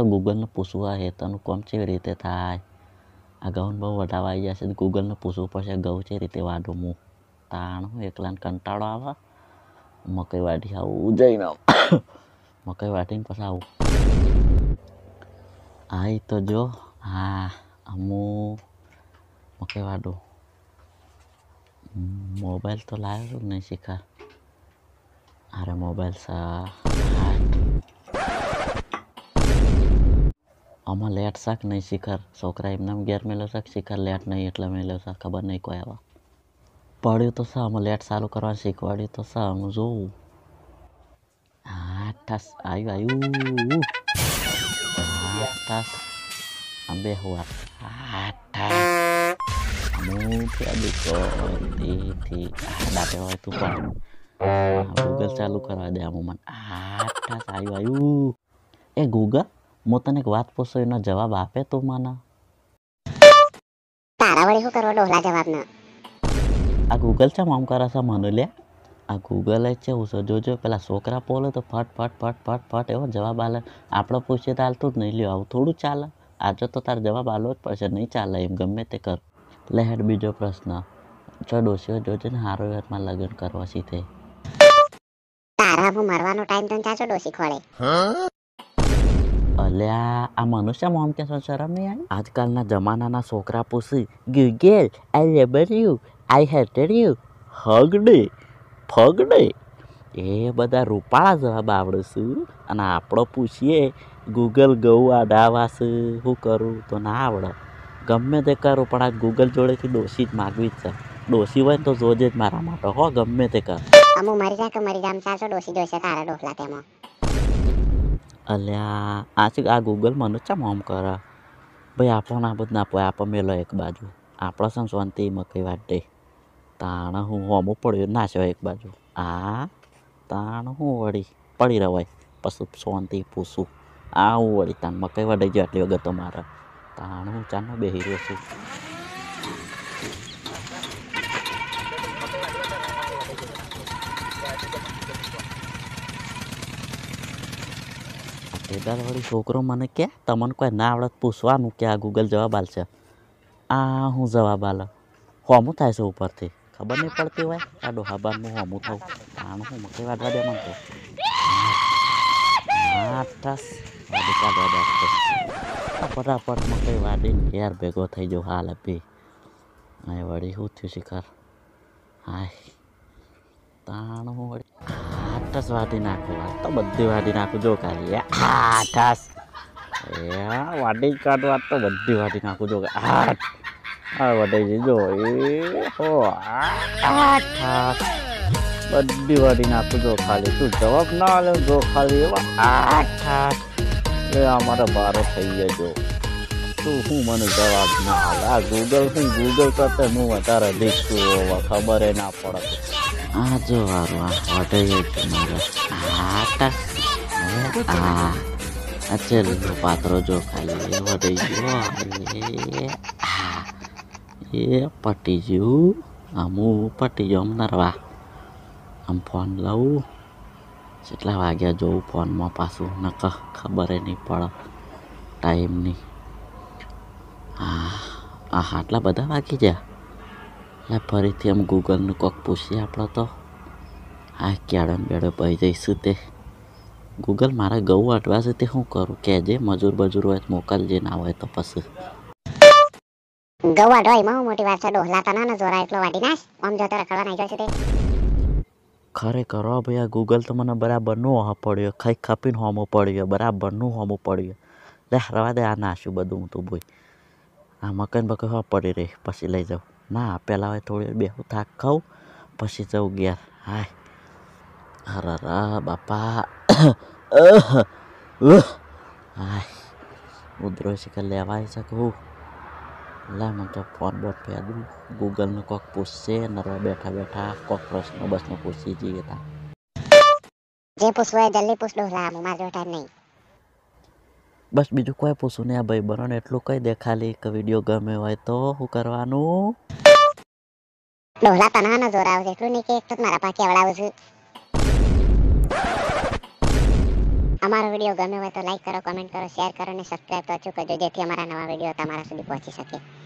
તો ગૂગલને પૂછવા હેતનું કોમ કેવી રીતે થાય. આ ઘઉં બહુ વટાવા આવી જશે ગૂગલને પૂછવું પડશે ઘઉં છે રીતે વાઢું હું તાણ હું એકલાને કંટાળો આવે મકઈ વાઢી આવું જઈને મકઈ વાટીને પછી આવું આઈ તો જો હા હું મકઈ વાઢું મોબાઈલ તો લાવ્યો છું નહીં શીખા અરે મોબાઈલ સા આમાં લેટ શાક નહીં શિખર છોકરા એમને ઘેર મેળ્યો શાક શિખર લેટ નહીં એટલે મેળ્યો શાક ખબર નહીં કોઈ આવા પડ્યું તો સા આમાં લેટ ચાલુ કરવાનું શીખવાડ્યું તો સા હું જોઉં હા ઠાસ આવ્યું હા ઠાસ અંબે હુઆ હા ઠાસ હું થી દાટે હોય તું પણ ગૂગલ ચાલુ કરવા દે આમાં મને હા ઠાસ આવ્યું એ ગૂગલ હું તને એક વાત પૂછું એનો જવાબ આપે તું મને તારા વળી શું કરવા ડોહલા જવાબનો આ ગૂગલ છે આમ કરે છે મને લે આ ગૂગલ જ છે હું જોજો પેલા છોકરા બોલે તો ફટ ફટ ફટ ફટ ફટ એવો જવાબ આલે આપણે પૂછીએ તો હાલતું જ નહીં લ્યો આવું થોડું ચાલે આજે તો તાર જવાબ આલવો જ પડશે નહીં ચાલે એમ ગમે તે કર લે હેડ બીજો પ્રશ્ન જો ડોસીઓ જોજે ને હારો યારમાં લગ્ન કરવા સીધે તારા હું મરવાનો ટાઈમ તને ચાચો ડોસી ખોળે અલ્યા આ મનુષ્ય મોમ કે શરમ નહીં આવી આજકાલના જમાનાના છોકરા પૂછી ગૂગલ આઈ લેબર યુ આઈ હેટેડ યુ હગડે ફગડે એ બધા રૂપાળા જવાબ આવડે છે અને આપણો પૂછીએ ગૂગલ ગૌ આડાવાશે શું કરું તો ના આવડે ગમે તે કરું પણ આ ગૂગલ જોડેથી ડોસી જ માગવી જ છે ડોસી હોય ને તો જોજે જ મારા માટે હો ગમે તે કર અમુ મરી જાય કે મરી જાય ચાચો ડોસી જોઈશે તારા ડોહલા તેમાં અલ્યા આ ગૂગલ મને ચમ આમ કરે ભાઈ આપણો ના બધું ના પોય આપણે મેલો એક બાજુ આપણો છે શાંતિ મકઈ વાટે તાણ હું હોમું પડ્યું ના છે એક બાજુ આ તાણ હું વળી પડી રવાય પછી શાંતિ પૂછું આ હું વળી તાણ મકઈ વાડાઈ ગયો આટલી વગર તો મારે તાણ હું ચાનો બેહી રહ્યો છું વળી છોકરો મને કે તમને કોઈ ના આવડત પૂછવાનું કે આ ગૂગલ જવાબ આલશે આ હું જવાબ આલે હોમું થાય છે ઉપરથી ખબર નહીં પડતી હોય આ ડોહાબાનું હોમું થવું આનું હું મકઈ વાટવા દે મને તો ફટાફટ મકઈ વાડીને ઘેર ભેગો થઈ જાઉં હાલ બી હા વળી શું થયું શિખર હાય તાણ હું વળી આઠસ વાટી નાખું આ તો બધી વાટી નાખું જો ખાલી આઠસ એ વાટી કાઢવા તો બધી વાટી નાખું જો આઠ આ વટાઈ જો એ હો આઠ બધી વાટી નાખું જો ખાલી તું જવાબ ના લે જો ખાલી એવા આઠ એ અમારે બારો થઈ ગયો તું હું મને જવાબ ના હાલે આ ગૂગલ હું ગૂગલ કરતા હું વધારે લીખું હોવા ખબર એ ના પડે આ જો વારું આ વટાઈ જ મારે આ છેલ્લો પાત્રો જો ખાલી એ વટાઈ ગયો એ પટી ગયું આમ પટી ગયો આમ નરવા આમ ફોન લઉં કેટલા વાગ્યા જોઉં ફોનમાં પાછું ન ખબર નહીં પડે ટાઈમની હા આટલા બધા વાગી ગયા એટલે ફરીથી આમ ગૂગલનું કોક પૂછીએ આપણે તો હા ક્યાડે બેડે પહી જઈશું તે ગૂગલ મારે ઘઉં વાટવા છે તે શું કરું કહેજે મજૂર બજૂર હોય મોકલજે ના હોય તો પછી ઘઉં વાટવા એમાં હું મોટી વાત છે ડોહલા તને ને જોરા એટલો વાટી નાખ આમ જતો રખડવા નાખ્યો છે તે ખરેખર હો ભાઈ આ ગૂગલ તો મને બરાબરનું હોમો પડ્યો ખાઈ ખપીને હોમો પડ્યો બરાબરનું હોમો પડ્યો લે રવા દે આ નાશું બધું હું તું બોય આ મકાન બકઈ હો પડી રહી પછી લઈ જાઉં ના પહેલાં હોય થોડી બેહું થાક ખાઉં પછી જવું ઘેર હાય હરા બાપા હાય ઉધરો શીખર લેવાય શકું લે મને તો ફોન બોટ ફેદું ગૂગલનું કોક પૂછશે નરવા બેઠા બેઠા કોક પ્રશ્ન બસનો પૂછી જઈએ તા જે પૂછવું હોય જલ્દી પૂછ ડોહલા હું મારો ટાઈમ નહીં બસ બીજું કોઈ પૂછું નહીં આ ભાઈ બરોને એટલું કહી દે ખાલી કે વિડીયો ગમે હોય તો શું કરવાનું ડોહલા તને ને જોર આવશે એટલું નહીં કે એક તો મારા પાસે કેવડાવું છું આ અમારો વિડીયો ગમ્યો હોય તો લાઈક કરો, કમેન્ટ કરો, શેર કરો અને સબસ્ક્રાઇબ તો અચૂક કરજો જેથી અમારા નવા વિડીયો તમારા સુધી પહોંચી શકે.